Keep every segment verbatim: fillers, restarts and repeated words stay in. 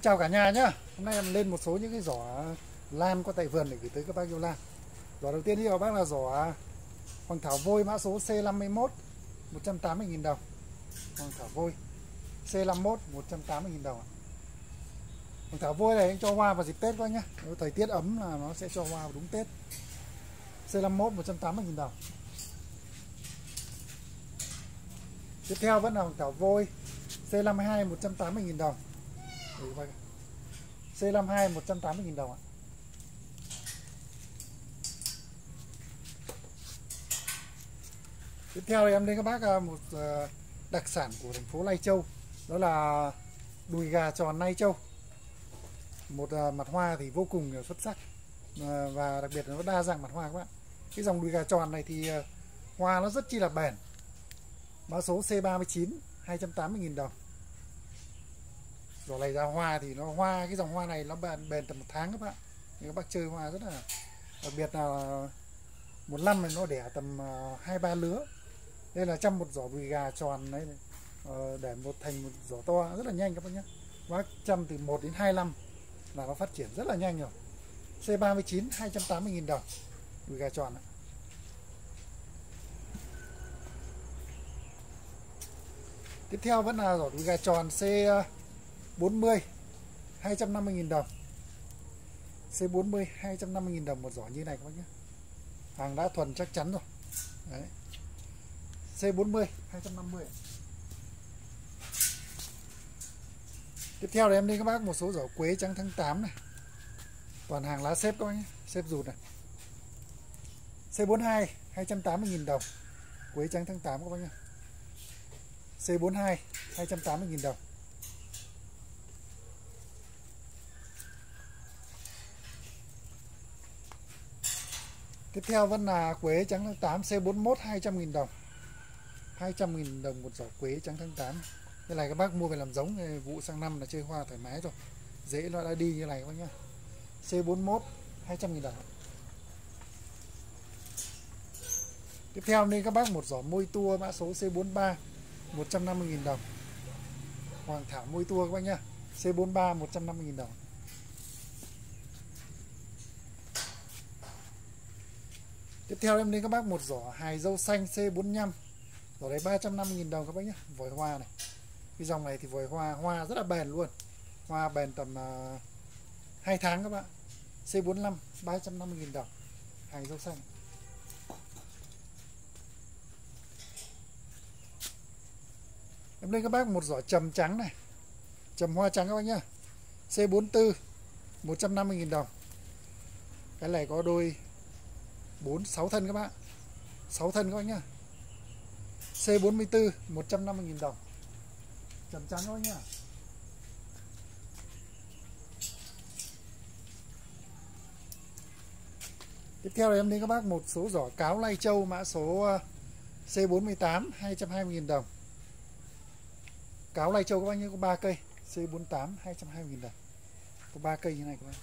chào cả nhà nhá. Hôm nay em lên một số những cái giỏ lan qua tại vườn để gửi tới các bác yêu lan. Giỏ đầu tiên đi vào bác là giỏ hoàng thảo vôi mã số C năm mươi mốt, một trăm tám mươi nghìn đồng. Hoàng thảo vôi C năm mươi mốt, một trăm tám mươi nghìn đồng. Hoàng thảo vôi này anh cho hoa vào dịp Tết quá nhá. Nếu thời tiết ấm là nó sẽ cho hoa vào đúng Tết. C năm mươi mốt, một trăm tám mươi nghìn đồng. Tiếp theo vẫn là hoàng thảo vôi C năm mươi hai, một trăm tám mươi nghìn đồng. C năm mươi hai, một trăm tám mươi nghìn đồng ạ. Tiếp theo thì em đến các bác một đặc sản của thành phố Lai Châu, đó là đùi gà tròn Lai Châu. Một mặt hoa thì vô cùng xuất sắc và đặc biệt là nó đa dạng mặt hoa các bạn. Cái dòng đùi gà tròn này thì hoa nó rất chi là bền. Mã số C ba mươi chín, hai trăm tám mươi nghìn đồng. Giỏ này ra hoa thì nó hoa, cái dòng hoa này nó bền, bền tầm một tháng các bạn. Thì các bác chơi hoa rất là đặc biệt, là một năm này nó đẻ tầm hai ba lứa. Đây là trong một giỏ đùi gà tròn đấy, để một thành một giỏ to rất là nhanh các bác nhé. Bác chăm từ một đến hai năm là nó phát triển rất là nhanh rồi. C ba mươi chín, hai trăm tám mươi nghìn đồng. Đùi gà tròn. Tiếp theo vẫn là giỏ đùi gà tròn C bốn mươi, hai trăm năm mươi nghìn đồng. C bốn mươi, hai trăm năm mươi nghìn đồng một giỏ như này các bác nhé. Hàng đã thuần chắc chắn rồi. Đấy. C bốn mươi, hai trăm năm mươi. Tiếp theo thì em đi các bác một số giỏ quế trắng tháng tám này. Toàn hàng lá xếp các bác nhé, xếp rụt này. C bốn mươi hai, hai trăm tám mươi nghìn đồng. Quế trắng tháng tám các bác nhé. C bốn mươi hai, hai trăm tám mươi nghìn đồng. Tiếp theo vẫn là quế trắng tháng tám C bốn mươi mốt, hai trăm nghìn đồng. hai trăm nghìn đồng một giỏ quế trắng tháng tám. Cái này các bác mua về làm giống, vụ sang năm là chơi hoa thoải mái rồi. Dễ nó đã đi như này các bác nhá. C bốn mươi mốt, hai trăm nghìn đồng. Tiếp theo nên các bác một giỏ môi tua mã số C bốn mươi ba, một trăm năm mươi nghìn đồng. Hoàng thảo môi tua các bác nhá. C bốn mươi ba, một trăm năm mươi nghìn đồng. Tiếp theo em lên các bác một giỏ hài dâu xanh C bốn mươi lăm. Giỏ này ba trăm năm mươi nghìn đồng các bác nhé. Vòi hoa này. Cái dòng này thì vòi hoa, hoa rất là bền luôn. Hoa bền tầm uh, hai tháng các bạn. C bốn mươi lăm, ba trăm năm mươi nghìn đồng. Hài dâu xanh. Em lên các bác một giỏ trầm trắng này. Trầm hoa trắng các bác nhé. C bốn mươi tư, một trăm năm mươi nghìn đồng. Cái này có đôi bốn, sáu thân các bạn. sáu thân các bác nhá. C bốn mươi tư, một trăm năm mươi nghìn đồng. Trầm trắng các bác nhá. Tiếp theo là em đến các bác một số giỏ cáo Lai Châu mã số C bốn mươi tám, hai trăm hai mươi nghìn đồng. Cáo Lai Châu các bác nhé, có ba cây. C bốn mươi tám, hai trăm hai mươi nghìn đồng. Có ba cây như này các bác.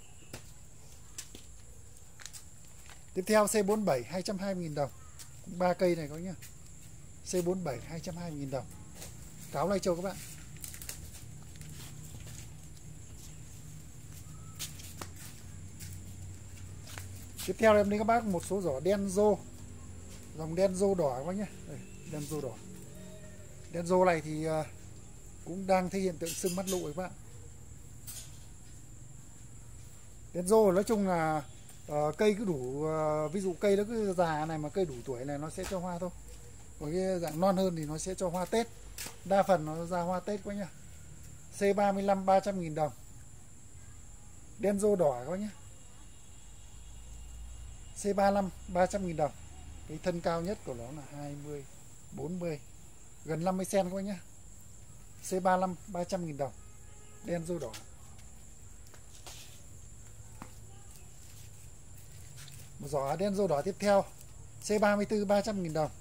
Tiếp theo C bốn mươi bảy, hai trăm hai mươi nghìn đồng. Cũng ba cây này các bác nhé. C bốn mươi bảy, hai trăm hai mươi nghìn đồng. Cáo Lai Châu các bạn. Tiếp theo em đến các bác một số giỏ đen rô. Dòng đen rô đỏ các bác nhé. Đây, đen rô đỏ. Đen rô này thì cũng đang thấy hiện tượng sưng mắt lụ các bạn. Đen rô nói chung là uh, cây cứ đủ, uh, ví dụ cây nó cứ già này mà cây đủ tuổi này nó sẽ cho hoa thôi. Còn cái dạng non hơn thì nó sẽ cho hoa Tết. Đa phần nó ra hoa Tết quá nhá. C ba mươi lăm, ba trăm nghìn đồng. Đen rô đỏ các bác nhé. C ba mươi lăm, ba trăm nghìn đồng. Cái thân cao nhất của nó là hai mươi, bốn mươi, gần năm mươi xăng-ti-mét các bác nhé. C ba mươi lăm, ba trăm nghìn đồng. Đen rô đỏ. Một giỏ đen rô đỏ tiếp theo C ba mươi tư, ba trăm nghìn đồng.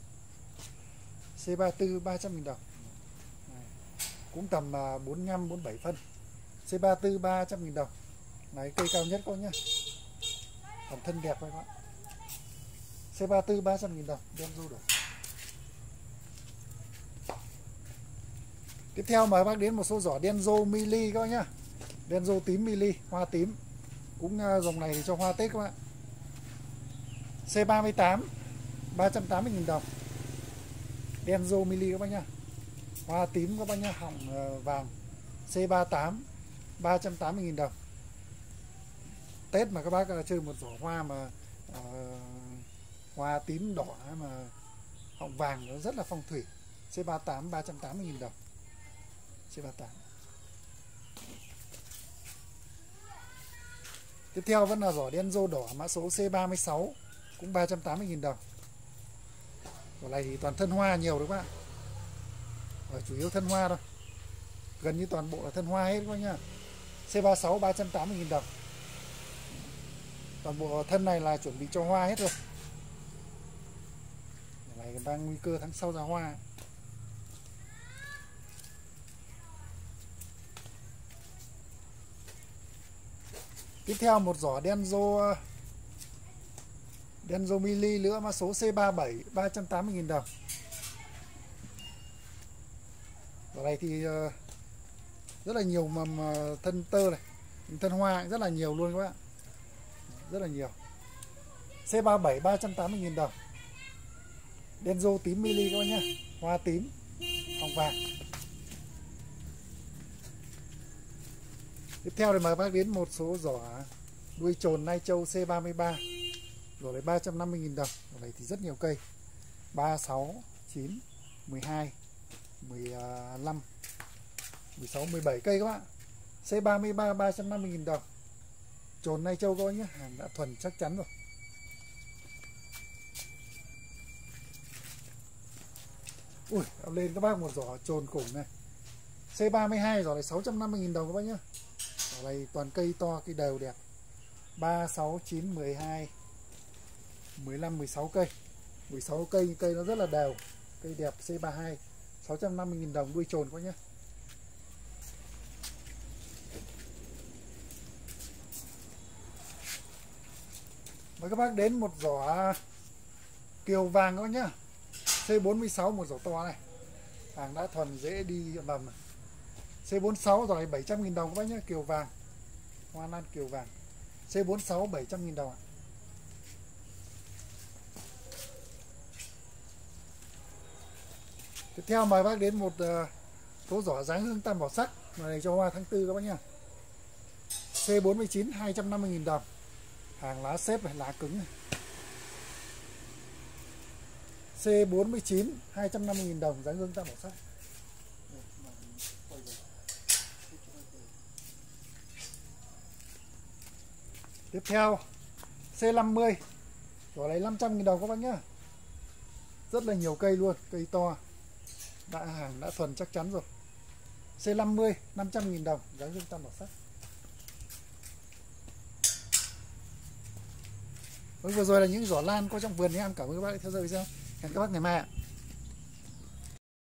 C ba mươi tư, ba trăm nghìn đồng. Này. Cũng tầm bốn mươi lăm, bốn mươi bảy phân. C ba mươi tư, ba trăm nghìn đồng. Này cây cao nhất các nhá. Còn thân đẹp các bạn. C ba mươi tư, ba trăm nghìn đồng. Đen rô đỏ. Tiếp theo mời các bác đến một số giỏ Denso Mili các bác nhá. Denso tím Mili, hoa tím. Cũng uh, dòng này thì cho hoa Tết các bạn. C ba mươi tám ba trăm tám mươi nghìn đồng. Denso Mili các bác nhá. Hoa tím các bác nhá, họng uh, vàng. C ba mươi tám ba trăm tám mươi nghìn đồng. Tết mà các bác uh, chơi một giỏ hoa mà uh, hoa tím đỏ mà họng vàng nó rất là phong thủy. C ba mươi tám ba trăm tám mươi nghìn đồng. C ba mươi tám. Tiếp theo vẫn là giỏ Denso đỏ mã số C ba mươi sáu, cũng ba trăm tám mươi nghìn đồng. Giỏ này thì toàn thân hoa nhiều đấy các bạn. Và chủ yếu thân hoa thôi. Gần như toàn bộ là thân hoa hết các bác nhá. C ba mươi sáu ba trăm tám mươi nghìn đồng. Toàn bộ thân này là chuẩn bị cho hoa hết rồi. Giỏ này còn đang nguy cơ tháng sau ra hoa. Tiếp theo một giỏ Denso Denso Mili nữa mã số C ba mươi bảy ba trăm tám mươi nghìn đồng. Giỏ này thì rất là nhiều mầm thân tơ này, thân hoa rất là nhiều luôn các bạn. Rất là nhiều. C ba mươi bảy ba trăm tám mươi nghìn đồng. Denso tím Mili các bạn nhé. Hoa tím, hồng vàng. Tiếp theo thì mời các bác đến một số giỏ đuôi trồn Nai Châu C ba mươi ba. Giỏ này ba trăm năm mươi nghìn đồng. Giỏ này thì rất nhiều cây. ba, sáu, chín, mười hai, mười lăm, mười sáu, mười bảy cây các bạn. C ba mươi ba ba trăm năm mươi nghìn đồng. Trồn Nai Châu các bác nhé, hàng đã thuần chắc chắn rồi. Ui, lên các bác một giỏ trồn khủng này. C ba mươi hai giỏ này sáu trăm năm mươi nghìn đồng các bác nhé. Giỏ này toàn cây to, cây đều đẹp. ba, sáu, chín, mười hai, mười lăm, mười sáu cây. mười sáu cây, cây nó rất là đều. Cây đẹp. C ba mươi hai sáu trăm năm mươi nghìn đồng đuôi trồn các bác nhé. Mời các bác đến một giỏ kiều vàng các bác nhé. C bốn mươi sáu một giỏ to này. Hàng đã thuần dễ đi mầm này. C bốn mươi sáu giỏ này bảy trăm nghìn đồng các bác nhé, kiều vàng. Hoa lan kiều vàng. C bốn mươi sáu bảy trăm nghìn đồng ạ. Tiếp theo mời bác đến một uh, số giỏ dáng hương tam bảo sắc này cho hoa tháng tư các bác nhé. C bốn mươi chín hai trăm năm mươi nghìn đồng. Hàng lá xếp này, lá cứng này. C bốn mươi chín hai trăm năm mươi nghìn đồng dáng hương tam bảo sắc. Tiếp theo C năm mươi. Giỏ này năm trăm nghìn đồng các bác nhé. Rất là nhiều cây luôn, cây to. Đã hàng đã thuần chắc chắn rồi. C năm mươi năm trăm nghìn đồng dáng hương tam bảo sắc. Vừa rồi là những giỏ lan có trong vườn em cảm ơn các bác đã theo dõi video. Hẹn các bác ngày mai ạ.